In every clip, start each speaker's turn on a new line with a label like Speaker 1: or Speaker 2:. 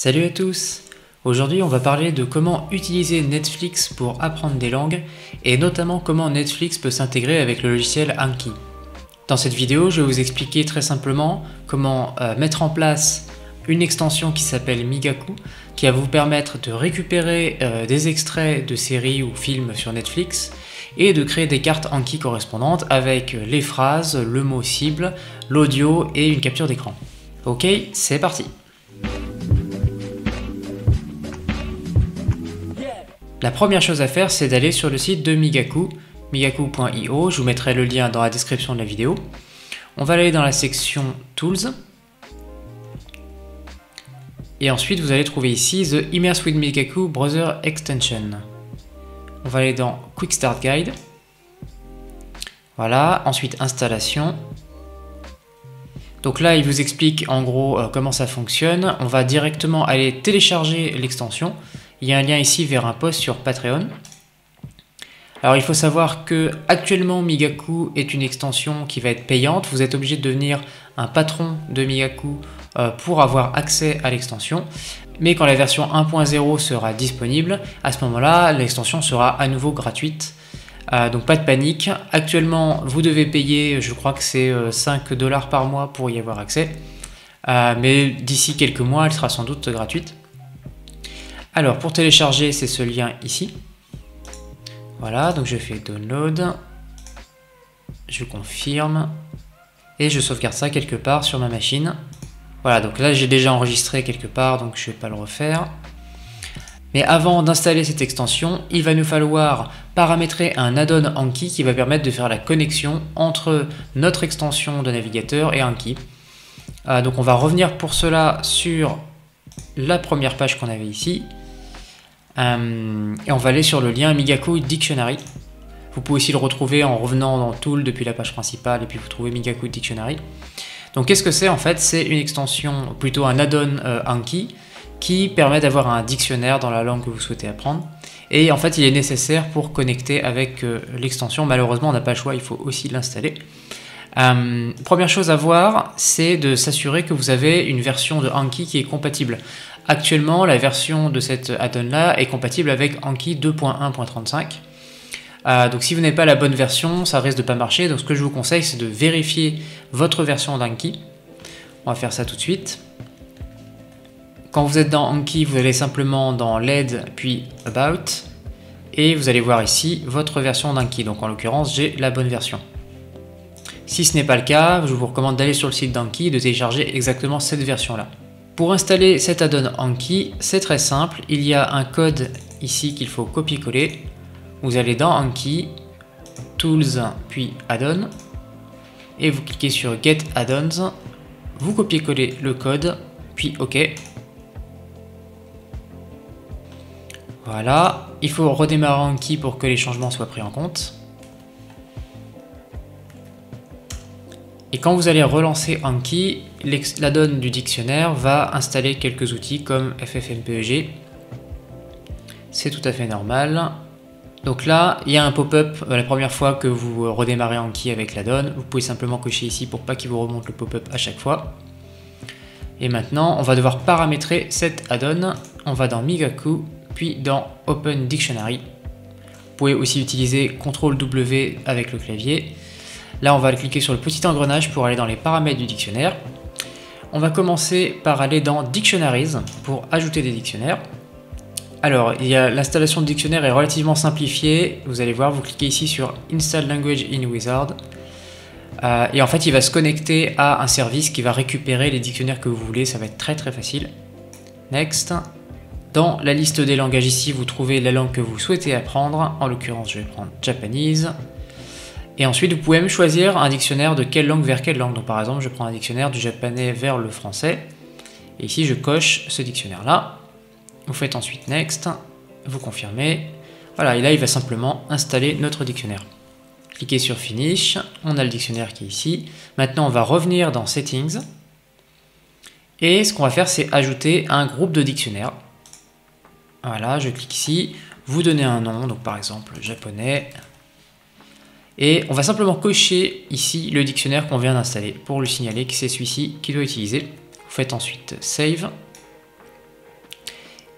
Speaker 1: Salut à tous! Aujourd'hui on va parler de comment utiliser Netflix pour apprendre des langues et notamment comment Netflix peut s'intégrer avec le logiciel Anki. Dans cette vidéo je vais vous expliquer très simplement comment mettre en place une extension qui s'appelle Migaku qui va vous permettre de récupérer des extraits de séries ou films sur Netflix et de créer des cartes Anki correspondantes avec les phrases, le mot cible, l'audio et une capture d'écran. Ok, c'est parti! La première chose à faire, c'est d'aller sur le site de Migaku, migaku.io, je vous mettrai le lien dans la description de la vidéo. On va aller dans la section Tools. Et ensuite, vous allez trouver ici The Immerse with Migaku Browser Extension. On va aller dans Quick Start Guide. Voilà, ensuite Installation. Donc là, il vous explique en gros comment ça fonctionne. On va directement aller télécharger l'extension. Il y a un lien ici vers un post sur Patreon. Alors il faut savoir que actuellement Migaku est une extension qui va être payante. Vous êtes obligé de devenir un patron de Migaku pour avoir accès à l'extension. Mais quand la version 1.0 sera disponible, à ce moment-là, l'extension sera à nouveau gratuite. Donc pas de panique. Actuellement, vous devez payer, je crois que c'est 5 $ par mois pour y avoir accès. Mais d'ici quelques mois, elle sera sans doute gratuite. Alors pour télécharger, c'est ce lien ici. Voilà, donc je fais download, je confirme et je sauvegarde ça quelque part sur ma machine. Voilà, donc là j'ai déjà enregistré quelque part, donc je ne vais pas le refaire. Mais avant d'installer cette extension, il va nous falloir paramétrer un add-on Anki qui va permettre de faire la connexion entre notre extension de navigateur et Anki. Donc on va revenir pour cela sur la première page qu'on avait ici. Et on va aller sur le lien Migaku Dictionary. Vous pouvez aussi le retrouver en revenant dans Tool depuis la page principale et puis vous trouvez Migaku Dictionary. Donc qu'est-ce que c'est en fait? C'est une extension, plutôt un add-on Anki qui permet d'avoir un dictionnaire dans la langue que vous souhaitez apprendre. Et en fait il est nécessaire pour connecter avec l'extension. Malheureusement on n'a pas le choix, il faut aussi l'installer. Première chose à voir, c'est de s'assurer que vous avez une version de Anki qui est compatible. Actuellement, la version de cette add-on là est compatible avec Anki 2.1.35. Donc si vous n'avez pas la bonne version, ça risque de pas marcher. Donc ce que je vous conseille, c'est de vérifier votre version d'Anki. On va faire ça tout de suite. Quand vous êtes dans Anki, vous allez simplement dans LED puis About et vous allez voir ici votre version d'Anki. Donc en l'occurrence, j'ai la bonne version. Si ce n'est pas le cas, je vous recommande d'aller sur le site d'Anki et de télécharger exactement cette version-là. Pour installer cet add-on Anki, c'est très simple. Il y a un code ici qu'il faut copier-coller. Vous allez dans Anki, Tools, puis Add-on. Et vous cliquez sur Get Add-ons. Vous copiez-collez le code, puis OK. Voilà. Il faut redémarrer Anki pour que les changements soient pris en compte. Et quand vous allez relancer Anki, l'add-on du dictionnaire va installer quelques outils comme FFmpeg. C'est tout à fait normal. Donc là, il y a un pop-up la première fois que vous redémarrez Anki avec l'add-on. Vous pouvez simplement cocher ici pour pas qu'il vous remonte le pop-up à chaque fois. Et maintenant, on va devoir paramétrer cet add-on. On va dans Migaku, puis dans Open Dictionary. Vous pouvez aussi utiliser CTRL-W avec le clavier. Là, on va cliquer sur le petit engrenage pour aller dans les paramètres du dictionnaire. On va commencer par aller dans Dictionaries pour ajouter des dictionnaires. Alors, l'installation de dictionnaire est relativement simplifiée. Vous allez voir, vous cliquez ici sur Install Language in Wizard. Et en fait, il va se connecter à un service qui va récupérer les dictionnaires que vous voulez. Ça va être très très facile. Next. Dans la liste des langages ici, vous trouvez la langue que vous souhaitez apprendre. En l'occurrence, je vais prendre Japanese. Et ensuite, vous pouvez même choisir un dictionnaire de quelle langue vers quelle langue. Donc par exemple, je prends un dictionnaire du japonais vers le français. Et ici, je coche ce dictionnaire-là. Vous faites ensuite Next. Vous confirmez. Voilà, et là, il va simplement installer notre dictionnaire. Cliquez sur Finish. On a le dictionnaire qui est ici. Maintenant, on va revenir dans Settings. Et ce qu'on va faire, c'est ajouter un groupe de dictionnaires. Voilà, je clique ici. Vous donnez un nom. Donc par exemple, japonais. Et on va simplement cocher ici le dictionnaire qu'on vient d'installer pour lui signaler que c'est celui-ci qu'il doit utiliser. Vous faites ensuite Save.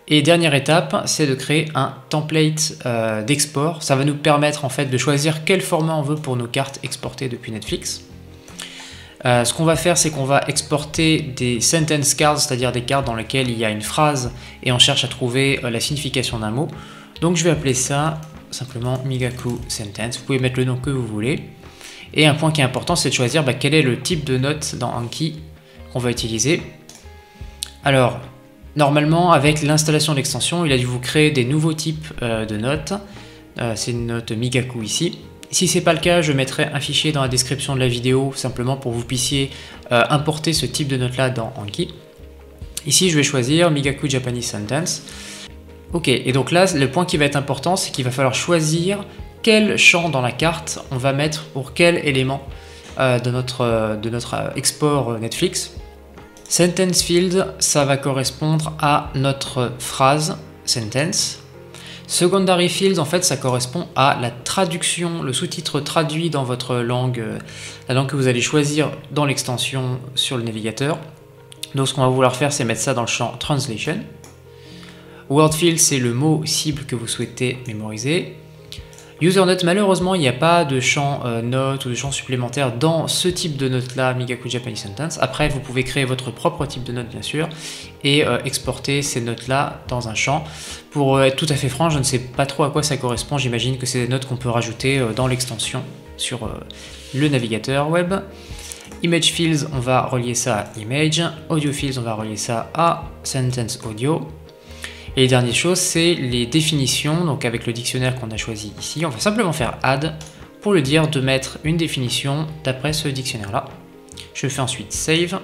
Speaker 1: Et dernière étape, c'est de créer un template d'export. Ça va nous permettre en fait de choisir quel format on veut pour nos cartes exportées depuis Netflix. Ce qu'on va faire, c'est qu'on va exporter des sentence cards, c'est-à-dire des cartes dans lesquelles il y a une phrase et on cherche à trouver la signification d'un mot. Donc je vais appeler ça simplement Migaku Sentence. Vous pouvez mettre le nom que vous voulez. Et un point qui est important, c'est de choisir quel est le type de note dans Anki qu'on va utiliser. Alors, normalement, avec l'installation de l'extension, il a dû vous créer des nouveaux types de notes. C'est une note Migaku ici. Si ce n'est pas le cas, je mettrai un fichier dans la description de la vidéo, simplement pour que vous puissiez importer ce type de note-là dans Anki. Ici, je vais choisir Migaku Japanese Sentence. Ok, et donc là, le point qui va être important, c'est qu'il va falloir choisir quel champ dans la carte on va mettre pour quel élément de notre export Netflix. Sentence field, ça va correspondre à notre phrase sentence. Secondary field, en fait, ça correspond à la traduction, le sous-titre traduit dans votre langue, la langue que vous allez choisir dans l'extension sur le navigateur. Donc ce qu'on va vouloir faire, c'est mettre ça dans le champ translation. Word field, c'est le mot cible que vous souhaitez mémoriser. User note, malheureusement, il n'y a pas de champ note ou de champ supplémentaire dans ce type de note-là, Migaku Japanese Sentence. Après, vous pouvez créer votre propre type de note, bien sûr, et exporter ces notes-là dans un champ. Pour être tout à fait franc, je ne sais pas trop à quoi ça correspond. J'imagine que c'est des notes qu'on peut rajouter dans l'extension sur le navigateur web. Image fields, on va relier ça à image. Audio fields, on va relier ça à sentence audio. Et les dernières choses, c'est les définitions, donc avec le dictionnaire qu'on a choisi ici, on va simplement faire add pour le dire de mettre une définition d'après ce dictionnaire-là. Je fais ensuite save.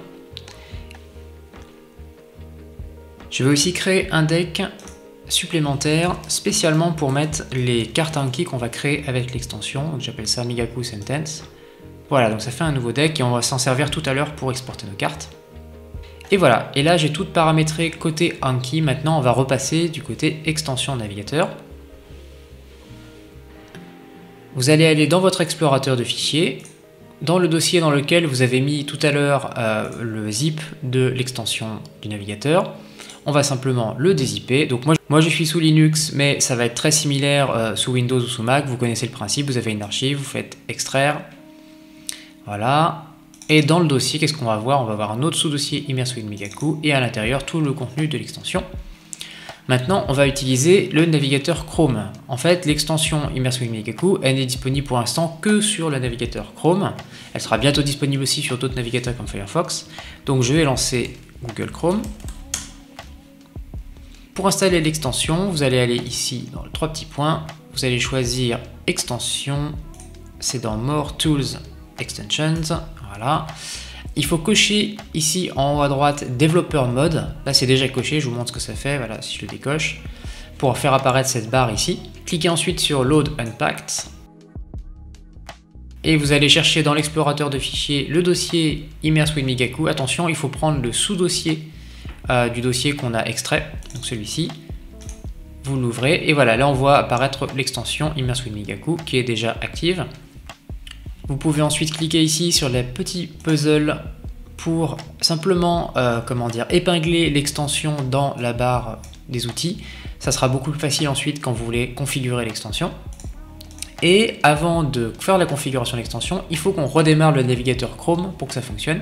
Speaker 1: Je vais aussi créer un deck supplémentaire spécialement pour mettre les cartes Anki qu'on va créer avec l'extension, donc j'appelle ça Migaku Sentence. Voilà, donc ça fait un nouveau deck et on va s'en servir tout à l'heure pour exporter nos cartes. Et voilà, et là j'ai tout paramétré côté Anki. Maintenant on va repasser du côté extension navigateur. Vous allez aller dans votre explorateur de fichiers, dans le dossier dans lequel vous avez mis tout à l'heure le zip de l'extension du navigateur. On va simplement le dézipper. Donc moi je suis sous Linux, mais ça va être très similaire sous Windows ou sous Mac. Vous connaissez le principe, vous avez une archive, vous faites extraire. Voilà. Et dans le dossier, qu'est-ce qu'on va voir? On va avoir un autre sous-dossier Immerse with Migaku et à l'intérieur tout le contenu de l'extension. Maintenant, on va utiliser le navigateur Chrome. En fait, l'extension Immerse with Migaku, elle n'est disponible pour l'instant que sur le navigateur Chrome. Elle sera bientôt disponible aussi sur d'autres navigateurs comme Firefox. Donc je vais lancer Google Chrome. Pour installer l'extension, vous allez aller ici dans les trois petits points. Vous allez choisir Extension. C'est dans More Tools Extensions. Voilà. Il faut cocher ici en haut à droite Developer Mode. Là c'est déjà coché, je vous montre ce que ça fait. Voilà, si je le décoche, pour faire apparaître cette barre ici. Cliquez ensuite sur Load Unpacked. Et vous allez chercher dans l'explorateur de fichiers le dossier Immerse with Migaku. Attention, il faut prendre le sous-dossier du dossier qu'on a extrait, donc celui-ci. Vous l'ouvrez et voilà, là on voit apparaître l'extension Immerse with Migaku qui est déjà active. Vous pouvez ensuite cliquer ici sur les petits puzzles pour simplement épingler l'extension dans la barre des outils. Ça sera beaucoup plus facile ensuite quand vous voulez configurer l'extension. Et avant de faire la configuration de l'extension, il faut qu'on redémarre le navigateur Chrome pour que ça fonctionne.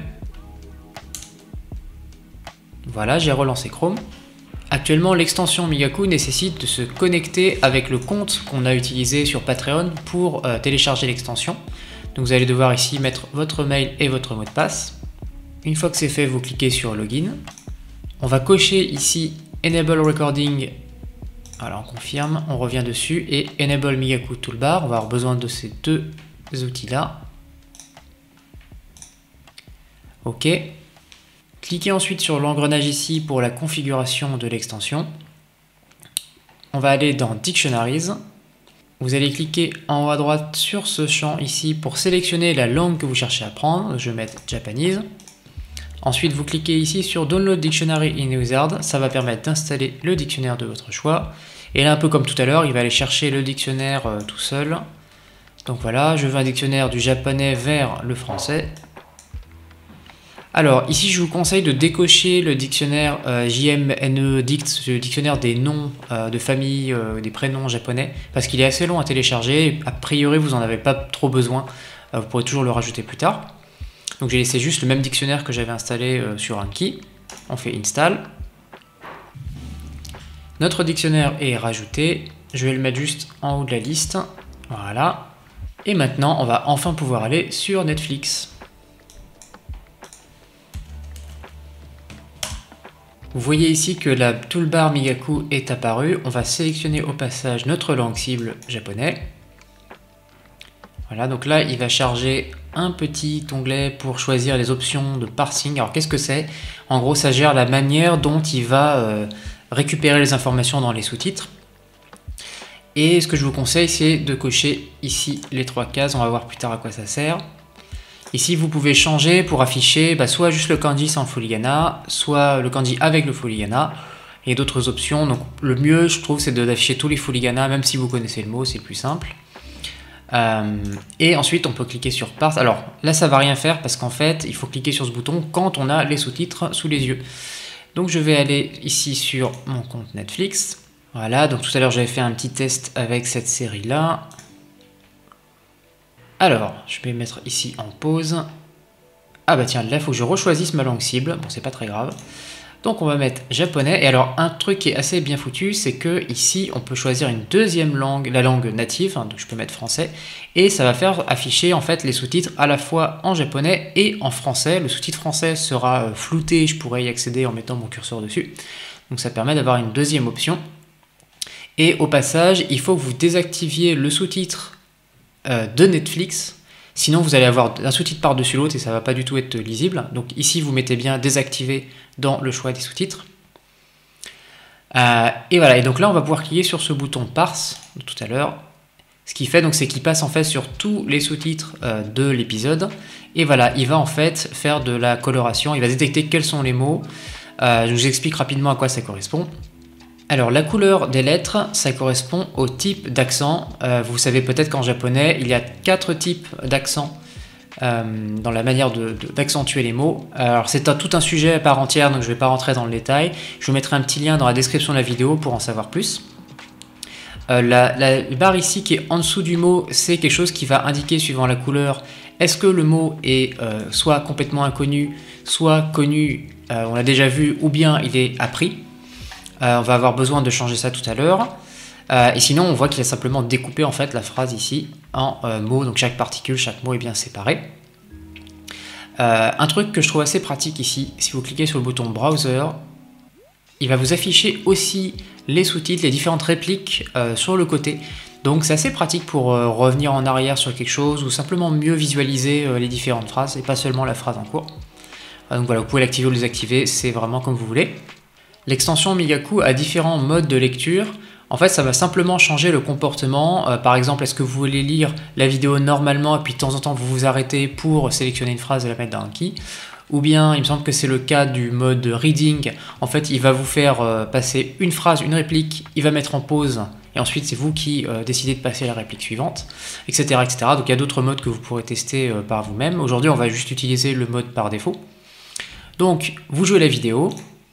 Speaker 1: Voilà, j'ai relancé Chrome. Actuellement, l'extension Migaku nécessite de se connecter avec le compte qu'on a utilisé sur Patreon pour télécharger l'extension. Donc vous allez devoir ici mettre votre mail et votre mot de passe. Une fois que c'est fait, vous cliquez sur Login. On va cocher ici Enable Recording. Alors on confirme, on revient dessus et Enable Migaku Toolbar. On va avoir besoin de ces deux outils-là. OK. Cliquez ensuite sur l'engrenage ici pour la configuration de l'extension. On va aller dans Dictionaries. Vous allez cliquer en haut à droite sur ce champ ici pour sélectionner la langue que vous cherchez à apprendre. Je vais mettre Japanese. Ensuite, vous cliquez ici sur Download Dictionary in Wizard. Ça va permettre d'installer le dictionnaire de votre choix. Et là, un peu comme tout à l'heure, il va aller chercher le dictionnaire tout seul. Donc voilà, je veux un dictionnaire du japonais vers le français. Alors ici je vous conseille de décocher le dictionnaire JMNE Dict, le dictionnaire des noms de famille, des prénoms japonais, parce qu'il est assez long à télécharger, a priori vous n'en avez pas trop besoin, vous pourrez toujours le rajouter plus tard. Donc j'ai laissé juste le même dictionnaire que j'avais installé sur Anki, on fait install. Notre dictionnaire est rajouté, je vais le mettre juste en haut de la liste, voilà. Et maintenant on va enfin pouvoir aller sur Netflix. Vous voyez ici que la toolbar Migaku est apparue. On va sélectionner au passage notre langue cible japonais. Voilà, donc là il va charger un petit onglet pour choisir les options de parsing. Alors qu'est-ce que c'est? En gros ça gère la manière dont il va récupérer les informations dans les sous-titres. Et ce que je vous conseille c'est de cocher ici les 3 cases. On va voir plus tard à quoi ça sert. Ici, vous pouvez changer pour afficher soit juste le kanji sans le furigana, soit le kanji avec le furigana, et d'autres options. Donc, le mieux, je trouve, c'est d'afficher tous les furigana, même si vous connaissez le mot, c'est plus simple. Et ensuite, on peut cliquer sur Parse. Alors, là, ça va rien faire parce qu'en fait, il faut cliquer sur ce bouton quand on a les sous-titres sous les yeux. Donc, je vais aller ici sur mon compte Netflix. Voilà, donc tout à l'heure, j'avais fait un petit test avec cette série-là. Alors, je vais mettre ici en pause. Ah bah tiens, là, il faut que je rechoisisse ma langue cible. Bon, c'est pas très grave. Donc, on va mettre japonais. Et alors, un truc qui est assez bien foutu, c'est que ici, on peut choisir une deuxième langue, la langue native. Donc, je peux mettre français. Et ça va faire afficher, en fait, les sous-titres à la fois en japonais et en français. Le sous-titre français sera flouté. Je pourrais y accéder en mettant mon curseur dessus. Donc, ça permet d'avoir une deuxième option. Et au passage, il faut que vous désactiviez le sous-titre de Netflix, sinon vous allez avoir un sous-titre par-dessus l'autre et ça va pas du tout être lisible. Donc ici vous mettez bien désactiver dans le choix des sous-titres. Et voilà, et donc là on va pouvoir cliquer sur ce bouton parse de tout à l'heure. Ce qu'il fait donc c'est qu'il passe en fait sur tous les sous-titres de l'épisode. Et voilà, il va en fait faire de la coloration, il va détecter quels sont les mots. Je vous explique rapidement à quoi ça correspond. Alors la couleur des lettres, ça correspond au type d'accent. Vous savez peut-être qu'en japonais, il y a 4 types d'accent dans la manière d'accentuer les mots. Alors c'est tout un sujet à part entière, donc je ne vais pas rentrer dans le détail. Je vous mettrai un petit lien dans la description de la vidéo pour en savoir plus. La barre ici qui est en dessous du mot, c'est quelque chose qui va indiquer suivant la couleur, est-ce que le mot est soit complètement inconnu, soit connu, on l'a déjà vu, ou bien il est appris. On va avoir besoin de changer ça tout à l'heure. Et sinon, on voit qu'il a simplement découpé en fait la phrase ici en mots. Donc chaque particule, chaque mot est bien séparé. Un truc que je trouve assez pratique ici, si vous cliquez sur le bouton Browser, il va vous afficher aussi les sous-titres, les différentes répliques sur le côté. Donc c'est assez pratique pour revenir en arrière sur quelque chose ou simplement mieux visualiser les différentes phrases et pas seulement la phrase en cours. Donc voilà, vous pouvez l'activer ou le désactiver, c'est vraiment comme vous voulez. L'extension Migaku a différents modes de lecture. En fait, ça va simplement changer le comportement. Par exemple, est-ce que vous voulez lire la vidéo normalement et puis de temps en temps vous vous arrêtez pour sélectionner une phrase et la mettre dans un Anki? Ou bien, il me semble que c'est le cas du mode reading. En fait, il va vous faire passer une phrase, une réplique, il va mettre en pause et ensuite c'est vous qui décidez de passer à la réplique suivante, etc., etc. Donc il y a d'autres modes que vous pourrez tester par vous-même. Aujourd'hui, on va juste utiliser le mode par défaut. Donc, vous jouez la vidéo.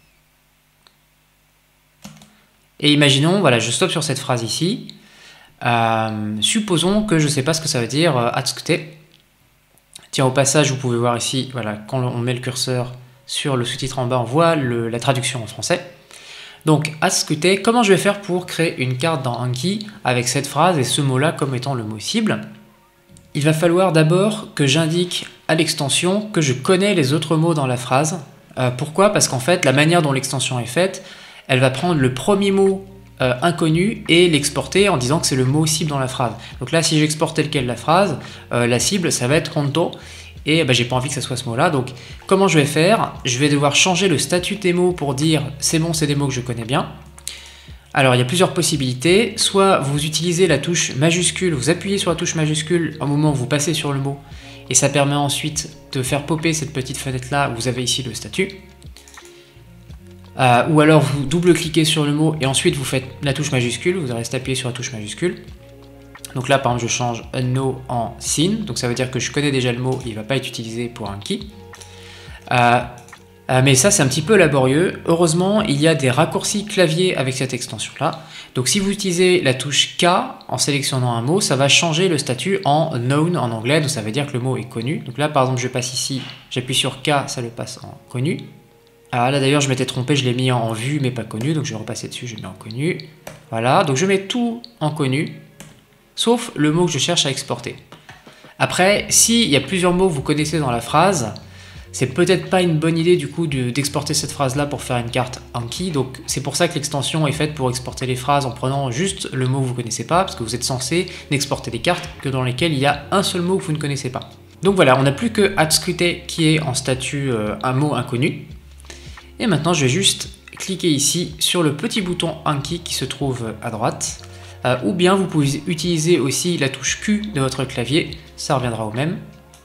Speaker 1: Et imaginons, voilà, je stoppe sur cette phrase ici. Supposons que je ne sais pas ce que ça veut dire Atsukute. Tiens, au passage, vous pouvez voir ici, voilà, quand on met le curseur sur le sous-titre en bas, on voit la traduction en français. Donc, Atsukute, comment je vais faire pour créer une carte dans Anki avec cette phrase et ce mot-là comme étant le mot cible? Il va falloir d'abord que j'indique à l'extension que je connais les autres mots dans la phrase. Pourquoi? Parce qu'en fait, la manière dont l'extension est faite, elle va prendre le premier mot inconnu et l'exporter en disant que c'est le mot cible dans la phrase. Donc là, si j'exporte tel quel la phrase, la cible, ça va être honto, et j'ai pas envie que ça soit ce mot-là. Donc, comment je vais faire? Je vais devoir changer le statut des mots pour dire c'est bon, c'est des mots que je connais bien. Alors, il y a plusieurs possibilités. Soit vous utilisez la touche majuscule, vous appuyez sur la touche majuscule au moment où vous passez sur le mot, et ça permet ensuite de faire popper cette petite fenêtre-là où vous avez ici le statut. Ou alors vous double-cliquez sur le mot et ensuite vous faites la touche majuscule, vous restez appuyé sur la touche majuscule. Donc là par exemple je change no en sin, donc ça veut dire que je connais déjà le mot, il ne va pas être utilisé pour Anki. Mais ça, c'est un petit peu laborieux. Heureusement, il y a des raccourcis clavier avec cette extension-là. Donc si vous utilisez la touche K en sélectionnant un mot, ça va changer le statut en known en anglais, donc ça veut dire que le mot est connu. Donc là, par exemple, je passe ici, j'appuie sur K, ça le passe en connu. Ah là d'ailleurs, je m'étais trompé, je l'ai mis en vu, mais pas connu, donc je vais repasser dessus, je le mets en connu. Voilà, donc je mets tout en connu, sauf le mot que je cherche à exporter. Après, s'il y a plusieurs mots que vous connaissez dans la phrase, c'est peut-être pas une bonne idée du coup d'exporter cette phrase-là pour faire une carte Anki. Donc c'est pour ça que l'extension est faite pour exporter les phrases en prenant juste le mot que vous ne connaissez pas, parce que vous êtes censé n'exporter des cartes que dans lesquelles il y a un seul mot que vous ne connaissez pas. Donc voilà, on n'a plus que adscruter qui est en statut un mot inconnu. Et maintenant je vais juste cliquer ici sur le petit bouton Anki qui se trouve à droite. Ou bien vous pouvez utiliser aussi la touche Q de votre clavier, ça reviendra au même.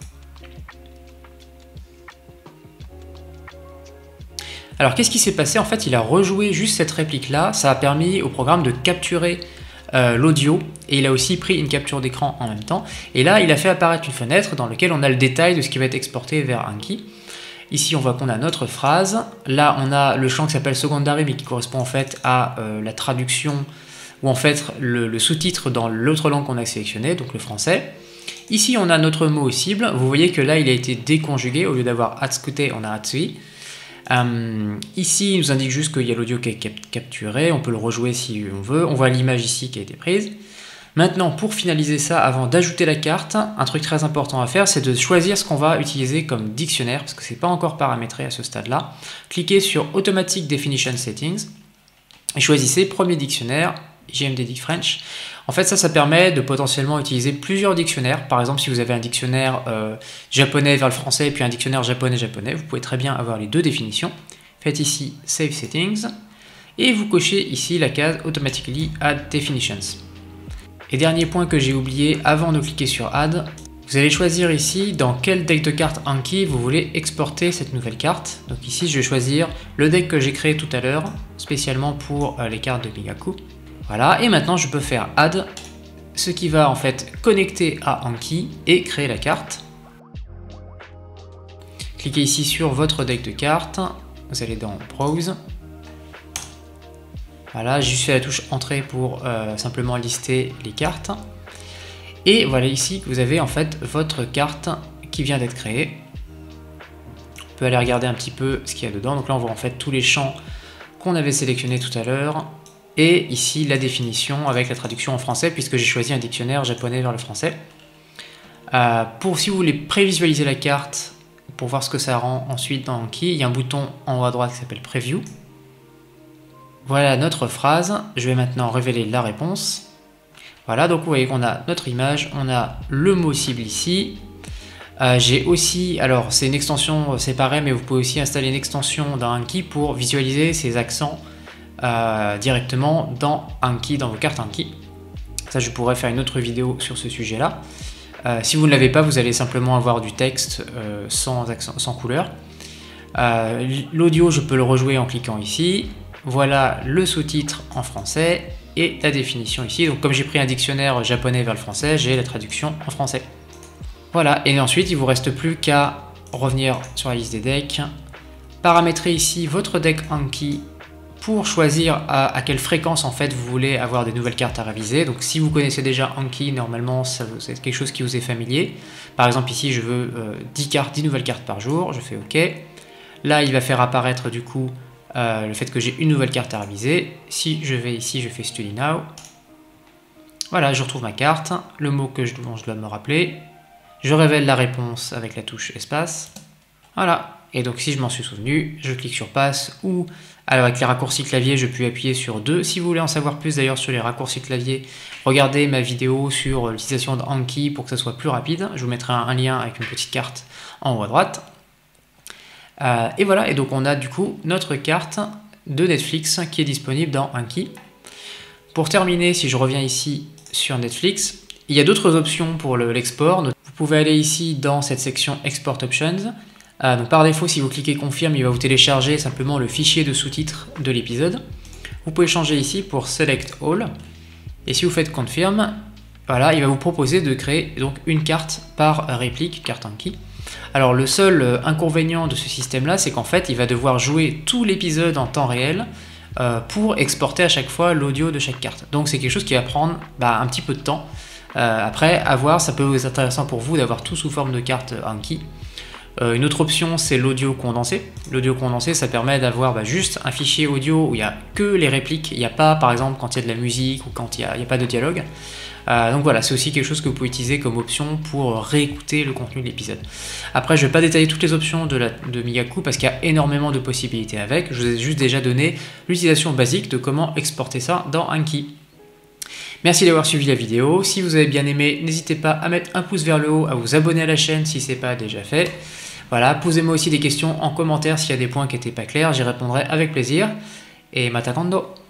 Speaker 1: Alors qu'est-ce qui s'est passé? En fait, il a rejoué juste cette réplique-là, ça a permis au programme de capturer l'audio, et il a aussi pris une capture d'écran en même temps. Et là, il a fait apparaître une fenêtre dans laquelle on a le détail de ce qui va être exporté vers Anki. Ici, on voit qu'on a notre phrase. Là, on a le champ qui s'appelle secondary, mais qui correspond en fait à la traduction, ou en fait le sous-titre dans l'autre langue qu'on a sélectionné, donc le français. Ici, on a notre mot cible. Vous voyez que là, il a été déconjugué. Au lieu d'avoir adscruté, on a adsui. Ici, il nous indique juste qu'il y a l'audio qui est capturé, on peut le rejouer si on veut, on voit l'image ici qui a été prise. Maintenant, pour finaliser ça, avant d'ajouter la carte, un truc très important à faire, c'est de choisir ce qu'on va utiliser comme dictionnaire, parce que c'est pas encore paramétré à ce stade-là. Cliquez sur Automatic Definition Settings, et choisissez premier dictionnaire, JMD French. En fait, ça permet de potentiellement utiliser plusieurs dictionnaires. Par exemple, si vous avez un dictionnaire japonais vers le français et puis un dictionnaire japonais-japonais, vous pouvez très bien avoir les deux définitions. Faites ici Save Settings et vous cochez ici la case Automatically Add Definitions. Et dernier point que j'ai oublié avant de cliquer sur Add, vous allez choisir ici dans quel deck de cartes Anki vous voulez exporter cette nouvelle carte. Donc ici, je vais choisir le deck que j'ai créé tout à l'heure, spécialement pour les cartes de Migaku. Voilà, et maintenant je peux faire Add, ce qui va en fait connecter à Anki et créer la carte. Cliquez ici sur votre deck de cartes, vous allez dans Browse. Voilà, j'ai juste fait la touche Entrée pour simplement lister les cartes. Et voilà ici que vous avez en fait votre carte qui vient d'être créée. On peut aller regarder un petit peu ce qu'il y a dedans. Donc là on voit en fait tous les champs qu'on avait sélectionnés tout à l'heure. Et ici la définition avec la traduction en français, puisque j'ai choisi un dictionnaire japonais vers le français. Si vous voulez prévisualiser la carte, pour voir ce que ça rend ensuite dans Anki, il y a un bouton en haut à droite qui s'appelle Preview. Voilà notre phrase, je vais maintenant révéler la réponse. Voilà, donc vous voyez qu'on a notre image, on a le mot cible ici. J'ai aussi, alors c'est une extension séparée, mais vous pouvez aussi installer une extension dans Anki pour visualiser ces accents directement dans Anki, dans vos cartes Anki. Ça, je pourrais faire une autre vidéo sur ce sujet-là. Si vous ne l'avez pas, vous allez simplement avoir du texte sans accent, sans couleur. L'audio, je peux le rejouer en cliquant ici. Voilà le sous-titre en français et la définition ici. Donc comme j'ai pris un dictionnaire japonais vers le français, j'ai la traduction en français. Voilà, et ensuite il ne vous reste plus qu'à revenir sur la liste des decks, paramétrer ici votre deck Anki pour choisir à quelle fréquence en fait vous voulez avoir des nouvelles cartes à réviser. Donc si vous connaissez déjà Anki, normalement c'est quelque chose qui vous est familier. Par exemple ici je veux 10 nouvelles cartes par jour, je fais OK. Là il va faire apparaître du coup le fait que j'ai une nouvelle carte à réviser. Si je vais ici, je fais Study Now. Voilà, je retrouve ma carte, le mot dont je dois me rappeler. Je révèle la réponse avec la touche espace. Voilà, et donc si je m'en suis souvenu, je clique sur Passe ou alors avec les raccourcis clavier, je peux appuyer sur 2. Si vous voulez en savoir plus d'ailleurs sur les raccourcis clavier, regardez ma vidéo sur l'utilisation de Anki pour que ça soit plus rapide. Je vous mettrai un lien avec une petite carte en haut à droite. Et voilà, et donc on a du coup notre carte de Netflix qui est disponible dans Anki. Pour terminer, si je reviens ici sur Netflix, il y a d'autres options pour l'export. Vous pouvez aller ici dans cette section Export Options. Donc par défaut, si vous cliquez Confirme, il va vous télécharger simplement le fichier de sous-titres de l'épisode. Vous pouvez changer ici pour Select All. Et si vous faites Confirm, voilà, il va vous proposer de créer donc une carte par réplique, carte Anki. Alors le seul inconvénient de ce système-là, c'est qu'en fait, il va devoir jouer tout l'épisode en temps réel pour exporter à chaque fois l'audio de chaque carte. Donc c'est quelque chose qui va prendre un petit peu de temps. Après, à voir, ça peut être intéressant pour vous d'avoir tout sous forme de carte Anki. Une autre option, c'est l'audio condensé. L'audio condensé, ça permet d'avoir juste un fichier audio où il n'y a que les répliques. Il n'y a pas, par exemple, quand il y a de la musique ou quand il n'y a pas de dialogue. Donc voilà, c'est aussi quelque chose que vous pouvez utiliser comme option pour réécouter le contenu de l'épisode. Après, je ne vais pas détailler toutes les options de Migaku parce qu'il y a énormément de possibilités avec. Je vous ai juste déjà donné l'utilisation basique de comment exporter ça dans Anki. Merci d'avoir suivi la vidéo. Si vous avez bien aimé, n'hésitez pas à mettre un pouce vers le haut, à vous abonner à la chaîne si ce n'est pas déjà fait. Voilà, posez-moi aussi des questions en commentaire s'il y a des points qui n'étaient pas clairs, j'y répondrai avec plaisir. Et Matakando!